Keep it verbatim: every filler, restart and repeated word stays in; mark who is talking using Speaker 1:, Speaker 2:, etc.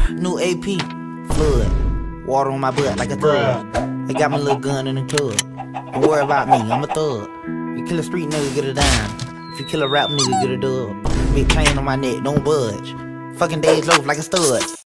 Speaker 1: New A P, flood. Water on my butt like a thug. They got my little gun in the club. Don't worry about me, I'm a thug. You kill a street nigga, get a dime. If you kill a rap nigga, get a dub. Big chain on my neck, don't budge. Fucking days loaf like a stud.